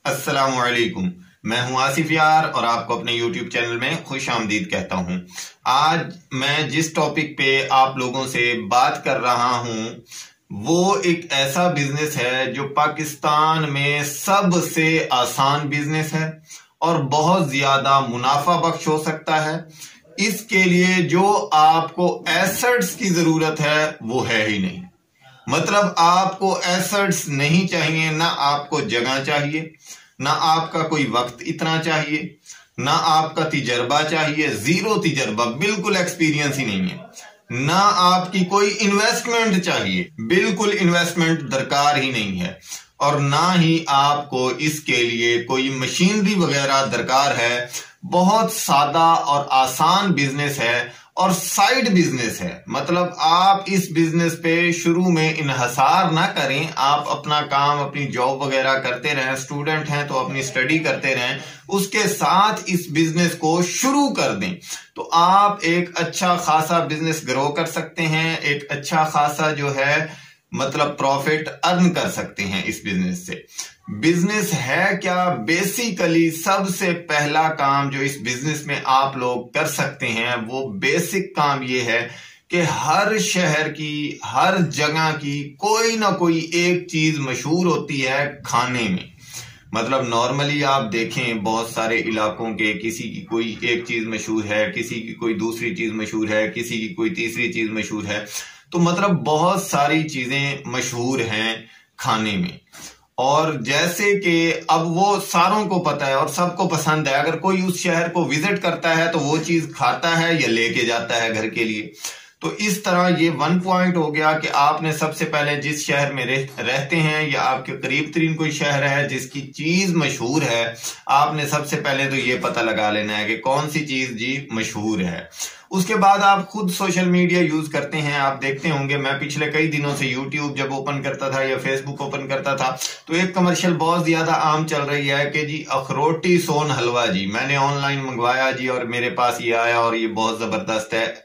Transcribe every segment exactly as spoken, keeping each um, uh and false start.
अस्सलामुअलैकुम। मैं हूं आसिफ यार और आपको अपने यूट्यूब चैनल में खुश आमदीद कहता हूं। आज मैं जिस टॉपिक पे आप लोगों से बात कर रहा हूं वो एक ऐसा बिजनेस है जो पाकिस्तान में सबसे आसान बिजनेस है और बहुत ज्यादा मुनाफा बख्श हो सकता है। इसके लिए जो आपको एसेट्स की जरूरत है वो है ही नहीं। मतलब आपको एसेट्स नहीं चाहिए, ना आपको जगह चाहिए, ना आपका कोई वक्त इतना चाहिए, ना आपका तजर्बा चाहिए, जीरो तजर्बा, बिल्कुल एक्सपीरियंस ही नहीं है। ना आपकी कोई इन्वेस्टमेंट चाहिए, बिल्कुल इन्वेस्टमेंट दरकार ही नहीं है। और ना ही आपको इसके लिए कोई मशीनरी वगैरह दरकार है। बहुत सादा और आसान बिजनेस है और साइड बिजनेस है। मतलब आप इस बिजनेस पे शुरू में इन्हसार ना करें, आप अपना काम, अपनी जॉब वगैरह करते रहें, स्टूडेंट हैं तो अपनी स्टडी करते रहें, उसके साथ इस बिजनेस को शुरू कर दें तो आप एक अच्छा खासा बिजनेस ग्रो कर सकते हैं। एक अच्छा खासा जो है मतलब प्रॉफिट अर्न कर सकते हैं इस बिजनेस से। बिजनेस है क्या? बेसिकली सबसे पहला काम जो इस बिजनेस में आप लोग कर सकते हैं वो बेसिक काम ये है कि हर शहर की, हर जगह की कोई ना कोई एक चीज मशहूर होती है खाने में। मतलब नॉर्मली आप देखें बहुत सारे इलाकों के, किसी की कोई एक चीज मशहूर है, किसी की कोई दूसरी चीज मशहूर है, किसी की कोई तीसरी चीज मशहूर है। तो मतलब बहुत सारी चीजें मशहूर हैं खाने में। और जैसे कि अब वो सारों को पता है और सबको पसंद है। अगर कोई उस शहर को विजिट करता है तो वो चीज खाता है या लेके जाता है घर के लिए। तो इस तरह ये वन पॉइंट हो गया कि आपने सबसे पहले जिस शहर में रह, रहते हैं या आपके करीब तरीन कोई शहर है जिसकी चीज मशहूर है, आपने सबसे पहले तो ये पता लगा लेना है कि कौन सी चीज जी मशहूर है। उसके बाद आप खुद सोशल मीडिया यूज करते हैं, आप देखते होंगे। मैं पिछले कई दिनों से यूट्यूब जब ओपन करता था या फेसबुक ओपन करता था तो एक कमर्शियल बहुत ज्यादा आम चल रही है कि जी अखरोटी सोन हलवा जी मैंने ऑनलाइन मंगवाया जी और मेरे पास ये आया और ये बहुत जबरदस्त है।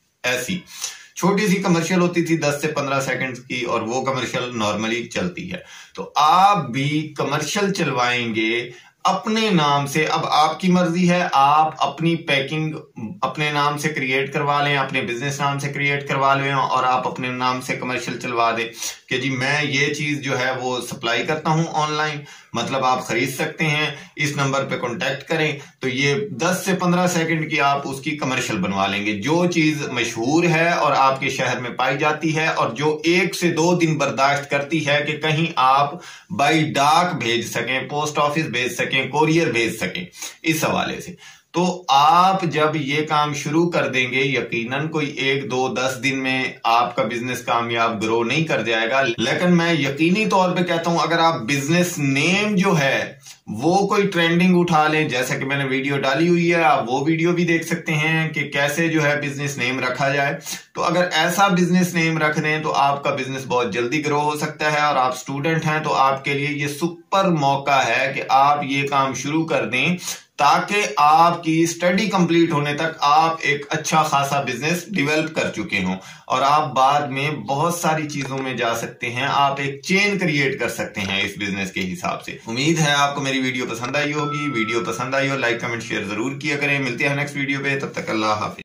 ऐसी छोटी सी कमर्शियल होती थी दस से पंद्रह सेकंड्स की और वो कमर्शियल नॉर्मली चलती है। तो आप भी कमर्शियल चलवाएंगे अपने नाम से। अब आपकी मर्जी है, आप अपनी पैकिंग अपने नाम से क्रिएट करवा लें, अपने बिजनेस नाम से क्रिएट करवा लें और आप अपने नाम से कमर्शियल चलवा दें कि जी मैं ये चीज जो है वो सप्लाई करता हूं ऑनलाइन। मतलब आप खरीद सकते हैं, इस नंबर पे कांटेक्ट करें। तो ये दस से पंद्रह सेकंड की आप उसकी कमर्शियल बनवा लेंगे। जो चीज मशहूर है और आपके शहर में पाई जाती है और जो एक से दो दिन बर्दाश्त करती है कि कहीं आप बाई डाक भेज सकें, पोस्ट ऑफिस भेज सकें, कोरियर भेज सकें, इस हवाले से। तो आप जब ये काम शुरू कर देंगे यकीनन कोई एक दो दस दिन में आपका बिजनेस कामयाब ग्रो नहीं कर जाएगा। लेकिन मैं यकीनी तौर पे कहता हूं अगर आप बिजनेस नेम जो है वो कोई ट्रेंडिंग उठा लें, जैसा कि मैंने वीडियो डाली हुई है, आप वो वीडियो भी देख सकते हैं कि कैसे जो है बिजनेस नेम रखा जाए। तो अगर ऐसा बिजनेस नेम रख दें तो आपका बिजनेस बहुत जल्दी ग्रो हो सकता है। और आप स्टूडेंट हैं तो आपके लिए ये सुपर मौका है कि आप ये काम शुरू कर दें ताकि आपकी स्टडी कंप्लीट होने तक आप एक अच्छा खासा बिजनेस डेवलप कर चुके हों और आप बाद में बहुत सारी चीजों में जा सकते हैं। आप एक चेन क्रिएट कर सकते हैं इस बिजनेस के हिसाब से। उम्मीद है आपको मेरी वीडियो पसंद आई होगी। वीडियो पसंद आई हो लाइक कमेंट शेयर जरूर किया करें। मिलते हैं नेक्स्ट वीडियो पे, तब तक अल्लाह हाफिज।